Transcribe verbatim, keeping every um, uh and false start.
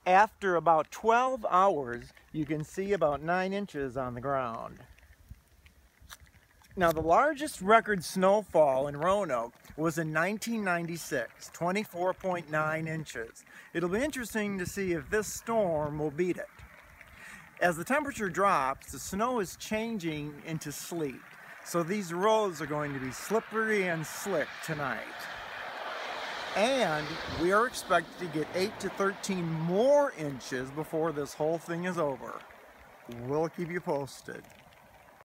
After about twelve hours, you can see about nine inches on the ground. Now, the largest record snowfall in Roanoke was in nineteen ninety-six, twenty-four point nine inches. It'll be interesting to see if this storm will beat it. As the temperature drops, the snow is changing into sleet. So these roads are going to be slippery and slick tonight. And we are expected to get eight to thirteen more inches before this whole thing is over. We'll keep you posted.